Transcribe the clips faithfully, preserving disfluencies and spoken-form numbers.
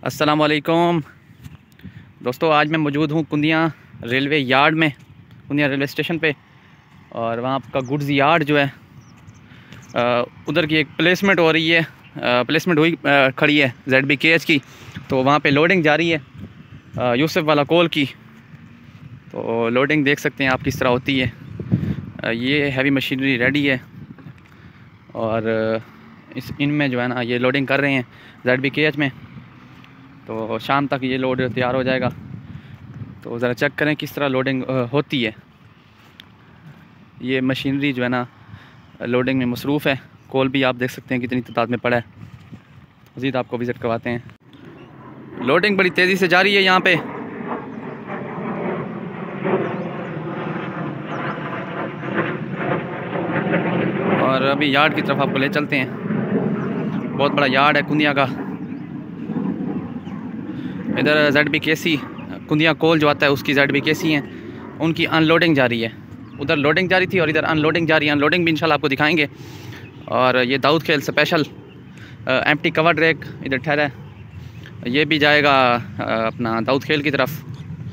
अस्सलाम वालेकुम दोस्तों, आज मैं मौजूद हूँ कुंदिया रेलवे यार्ड में, कुंदिया रेलवे स्टेशन पे। और वहाँ का गुड्स यार्ड जो है उधर की एक प्लेसमेंट हो रही है, प्लेसमेंट हुई आ, खड़ी है जेड बी के एच की। तो वहाँ पे लोडिंग जारी है यूसुफ वाला कोल की। तो लोडिंग देख सकते हैं आप किस तरह होती है। आ, ये हैवी मशीनरी रेडी है और इस इनमें जो है ना ये लोडिंग कर रहे हैं जेड बी के एच में। तो शाम तक ये लोड तैयार हो जाएगा। तो ज़रा चेक करें किस तरह लोडिंग होती है। ये मशीनरी जो है ना लोडिंग में मसरूफ़ है। कोल भी आप देख सकते हैं कितनी तादाद में पड़ा है। मज़ीद आपको विज़िट करवाते हैं। लोडिंग बड़ी तेज़ी से जारी है यहाँ पे। और अभी यार्ड की तरफ आपको ले चलते हैं। बहुत बड़ा यार्ड है कुंदिया का। इधर जेड बी के सी कुंदिया कोल जो आता है उसकी जेड बी के सी हैं, उनकी अनलोडिंग जारी है। उधर लोडिंग जारी थी और इधर अनलोडिंग जारी है। अनलोडिंग भी इंशाल्लाह आपको दिखाएंगे। और ये दाऊद खेल स्पेशल एम्प्टी कवर ड्रैग इधर ठहरा है। ये भी जाएगा अपना दाऊद खेल की तरफ।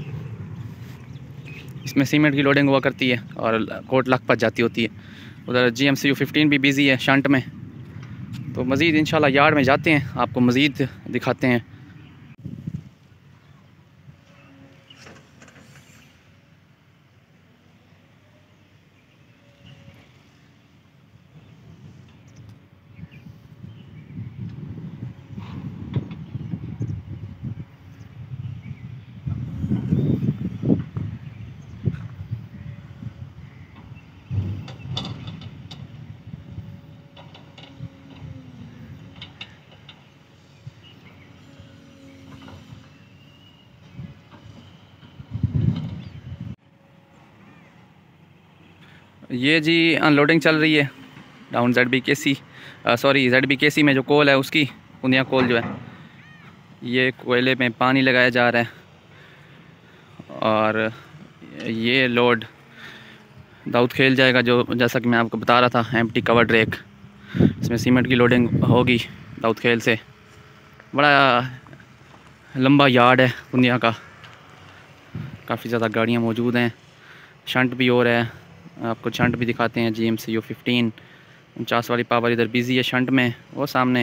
इसमें सीमेंट की लोडिंग हुआ करती है और कोट लखपत जाती होती है। उधर G M C U fifteen भी बिज़ी है शंट में। तो मज़ीद इंशाल्लाह यार्ड में जाते हैं, आपको मज़ीद दिखाते हैं। ये जी अनलोडिंग चल रही है डाउन जेड बी के सी सॉरी जेड बी के सी में जो कोल है उसकी कुंदिया कोल जो है, ये कोयले में पानी लगाया जा रहा है। और ये लोड दाऊद खेल जाएगा, जो जैसा कि मैं आपको बता रहा था एम्प्टी कवर ड्रैग। इसमें सीमेंट की लोडिंग होगी दाऊद खेल से। बड़ा लंबा यार्ड है कुंदिया का, काफ़ी ज़्यादा गाड़ियाँ मौजूद हैं। शंट भी हो रहा है, आपको शंट भी दिखाते हैं। G M C U fifteen उनचास वाली पावर इधर बिज़ी है शंट में, वो सामने।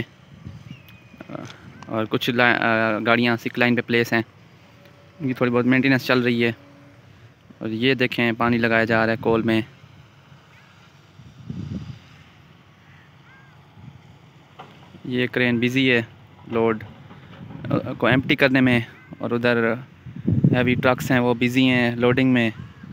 और कुछ गाड़ियाँ सिक लाइन पे प्लेस हैं, उनकी थोड़ी बहुत मेंटेनेंस चल रही है। और ये देखें पानी लगाया जा रहा है कोल में। ये क्रेन बिज़ी है लोड को एम्प्टी करने में। और उधर हैवी ट्रक्स हैं वो बिज़ी हैं लोडिंग में।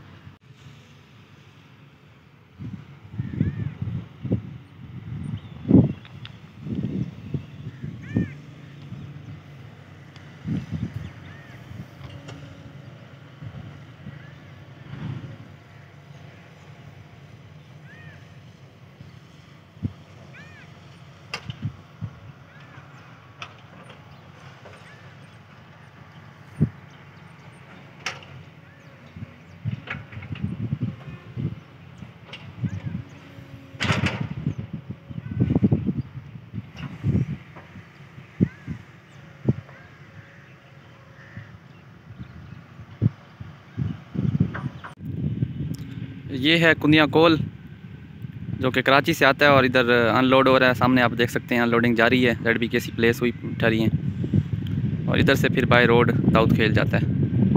ये है कुंदिया कोल जो कि कराची से आता है और इधर अनलोड हो रहा है। सामने आप देख सकते हैं अनलोडिंग जारी है। जेड बी के सी प्लेस हुई ठहरी हैं और इधर से फिर बाय रोड दाऊद खेल जाता है।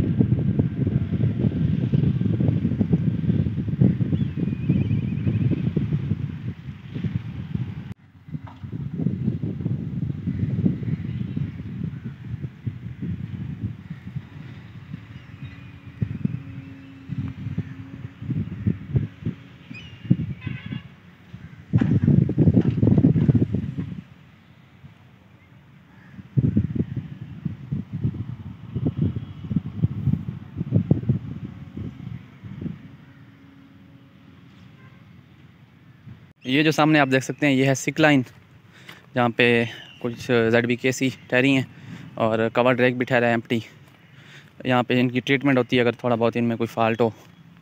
ये जो सामने आप देख सकते हैं ये है सिक लाइन, जहाँ पे कुछ जेड बी के सी ठहरी हैं और कवर ड्रैग भी ठहरा है एम्प्टी। यहाँ पे इनकी ट्रीटमेंट होती है अगर थोड़ा बहुत इनमें कोई फॉल्ट हो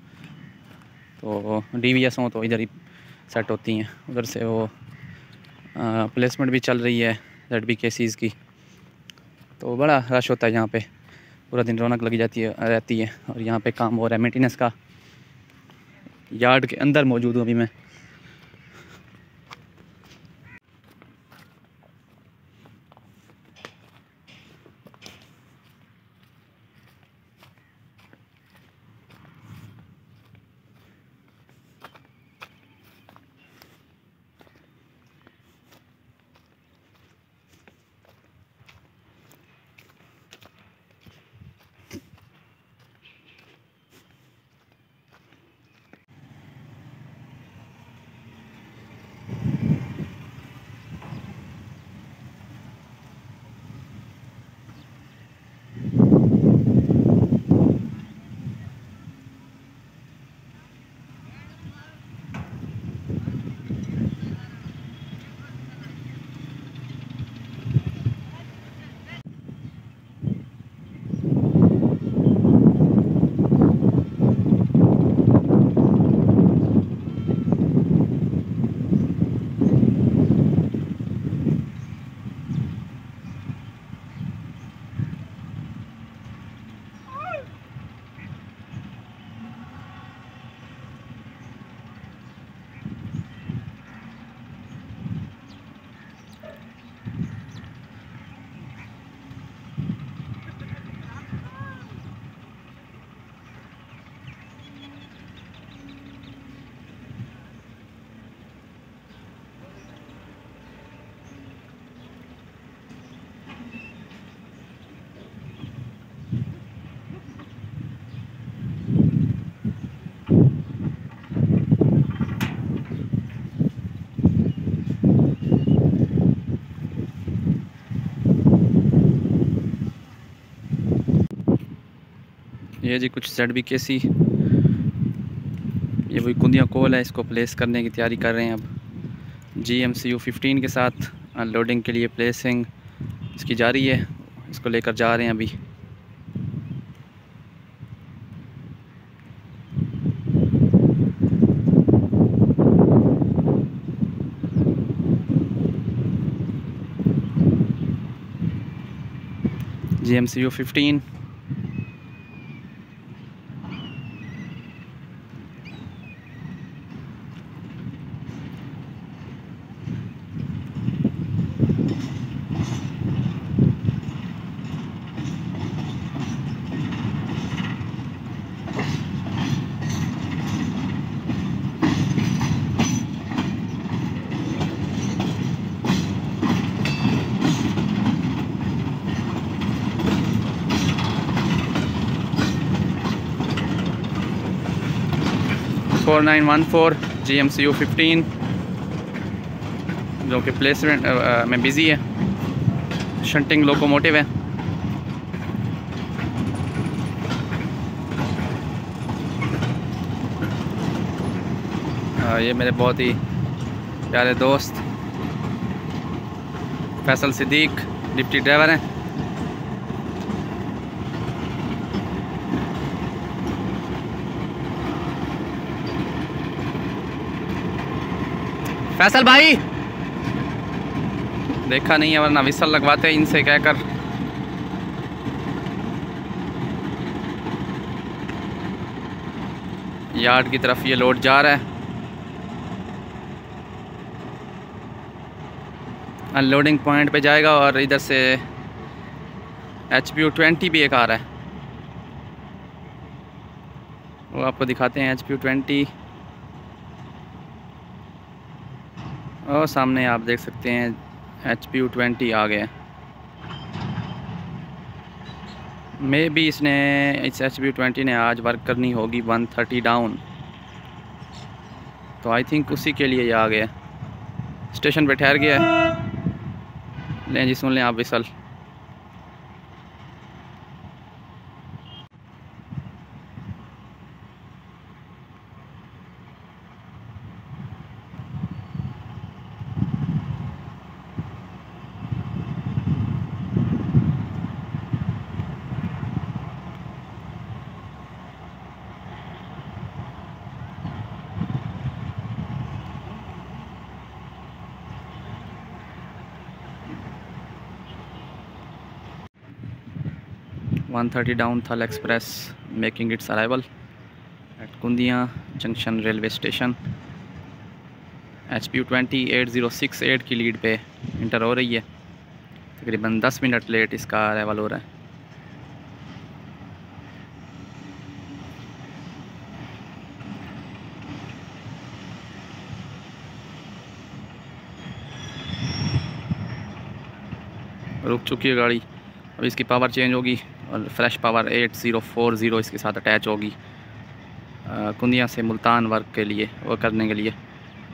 तो डी वी एस हो तो इधर ही सेट होती हैं। उधर से वो प्लेसमेंट भी चल रही है जेड बी के सीज़ की। तो बड़ा रश होता है यहाँ पे, पूरा दिन रौनक लगी जाती है रहती है। और यहाँ पे काम हो रहा है मेंटेनेंस का। यार्ड के अंदर मौजूद हूँ अभी मैं। ये जी कुछ जेड बी के सी, ये वही कुंदिया कोल है, इसको प्लेस करने की तैयारी कर रहे हैं अब। G M C U fifteen के साथ अनलोडिंग के लिए प्लेसिंग इसकी जारी है, इसको लेकर जा रहे हैं अभी। G M C U fifteen four nine one four G M C U fifteen जो कि प्लेसमेंट में बिज़ी है। शंटिंग लोकोमोटिव है। आ, ये मेरे बहुत ही प्यारे दोस्त फैसल सिद्दीक डिप्टी ड्राइवर हैं। फैसल भाई देखा नहीं है, वरना विसल लगवाते हैं इनसे कहकर। यार्ड की तरफ ये लोड जा रहा है। अनलोडिंग पॉइंट पे जाएगा और इधर से एच पी यू ट्वेंटी भी एक आ रहा है, वो आपको दिखाते हैं। एच पी यू ट्वेंटी और सामने आप देख सकते हैं एच पी यू ट्वेंटी आ गया। मे भी इसने इस एच पी यू ट्वेंटी ने आज वर्क करनी होगी वन थर्टी डाउन, तो आई थिंक उसी के लिए ये आ गया। स्टेशन पे ठहर गया है। लें जी, सुन लें आप whistle. One thirty down Thal express making its arrival at Kundian junction railway station. H P U twenty eight zero six eight की लीड पे इंटर हो रही है। तकरीबन दस मिनट लेट इसका अराइवल हो रहा है। रुक चुकी है गाड़ी। अब इसकी पावर चेंज होगी और fresh power eight zero four zero इसके साथ अटैच होगी कुंदिया से मुल्तान वर्क के लिए, वो करने के लिए।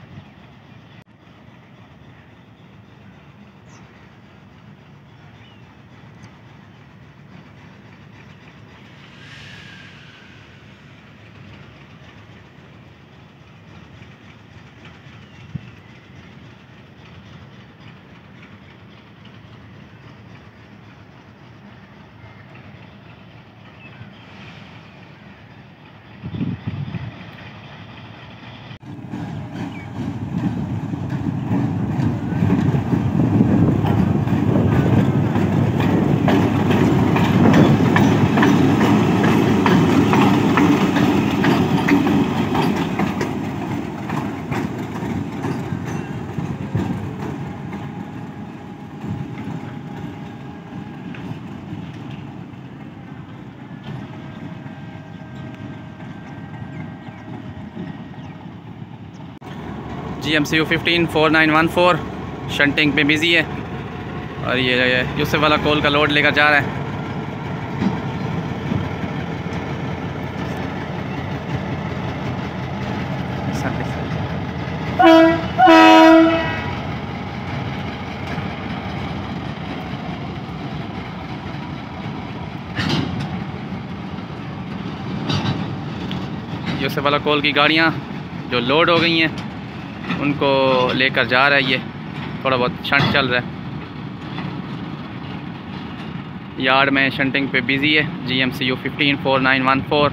G M C U fifteen four nine one four shunting पे बिज़ी है और ये यूसुफ वाला कोल का लोड लेकर जा रहा है। यूसुफ वाला कोल की गाड़ियाँ जो लोड हो गई हैं उनको लेकर जा रहा है। ये थोड़ा बहुत शंट चल रहा है, यार्ड में शंटिंग पे बिज़ी है। G M C U fifteen four nine one four.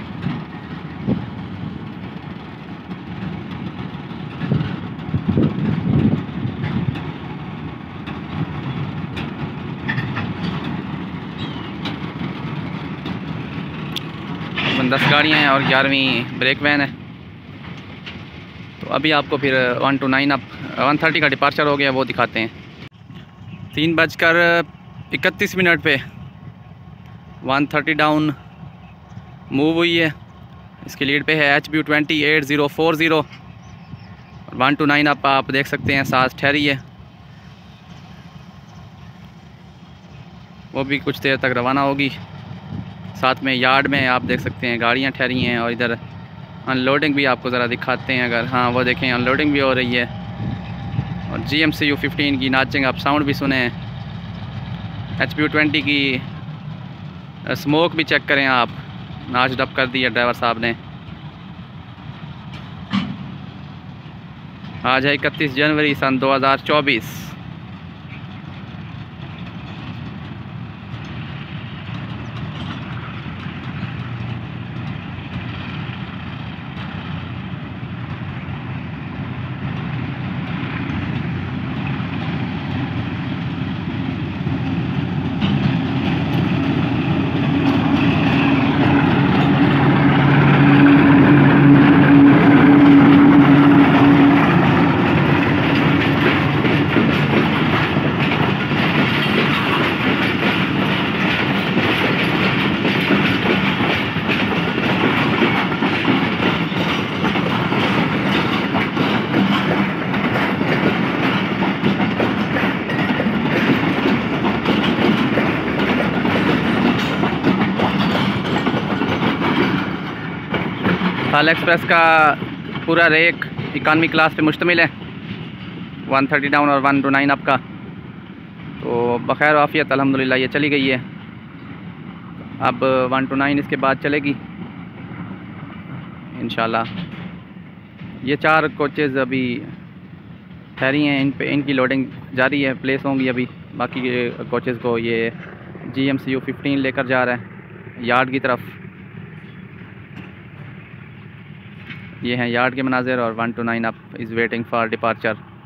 दस गाड़ियाँ हैं और ग्यारहवीं ब्रेक वैन है। तो अभी आपको फिर one two nine up one thirty का डिपार्चर हो गया, वो दिखाते हैं। तीन बजकर इकतीस मिनट पे वन थर्टी डाउन मूव हुई है। इसकी लीड पे है H B twenty eight zero four zero. One two nine up आप देख सकते हैं सांस ठहरी है, वो भी कुछ देर तक रवाना होगी। साथ में यार्ड में आप देख सकते हैं गाड़ियाँ ठहरी हैं और इधर अनलोडिंग भी आपको ज़रा दिखाते हैं। अगर हाँ वो देखें अनलोडिंग भी हो रही है। और G M C U fifteen की नाचिंग आप साउंड भी सुने हैं। एच पी यू ट्वेंटी की स्मोक भी चेक करें आप, नाच डब कर दी है ड्राइवर साहब ने। आज है इकतीस जनवरी सन दो हज़ार चौबीस। थाल एक्सप्रेस का पूरा रेक इकानमी क्लास पे मुश्तमिल है, वन थर्टी डाउन और वन टू नाइन अप का। तो बखैर आफियत अल्हम्दुलिल्लाह ये चली गई है। अब वन टू नाइन इसके बाद चलेगी इंशाल्लाह। ये चार कोचेज़ अभी ठहरी हैं, इन पे इनकी लोडिंग जारी है, प्लेस होंगी अभी। बाकी कोचेज़ को ये G M C U fifteen लेकर जा रहा है यार्ड की तरफ। ये हैं यार्ड के मनाज़िर और one two nine up is waiting for departure.